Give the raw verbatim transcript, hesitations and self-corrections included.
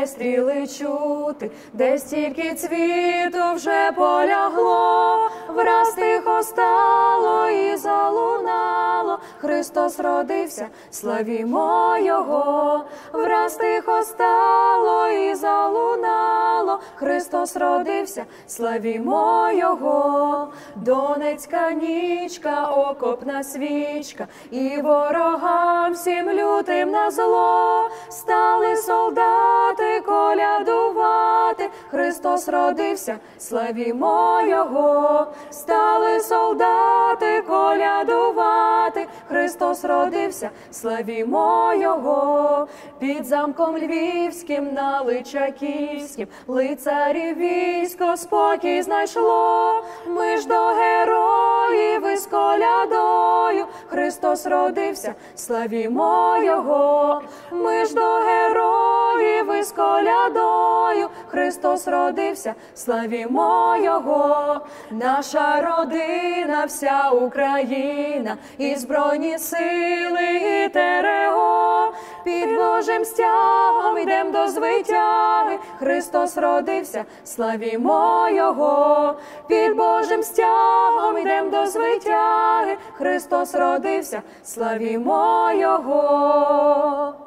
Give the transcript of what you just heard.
де стріли чути, де стільки цвіту вже полягло, враз тихо стало і залунало, Христос родився, славімо Його. Враз тихо стало і залунало, Христос родився, славімо Його. Донецька нічка, окопна свічка, і ворогам всім лютим на зло стали солдати колядувати, Христос родився, славімо Його. Стали солдати колядувати, Христос родився, славімо Його. Під замком львівським на Личаківським лицарів військо спокій знайшло. Ми ж до героїв із колядою, Христос родився, славімо Його. Ми ж до героїв із колядою, Христос родився, славімо Його. Наша родина, вся Україна, і Збройні сили, і ТРО, під Божим стягом йдем до звитяги, Христос родився, славімо Його. Під Божим стягом йдем до звитяги, Христос родився, славімо Його.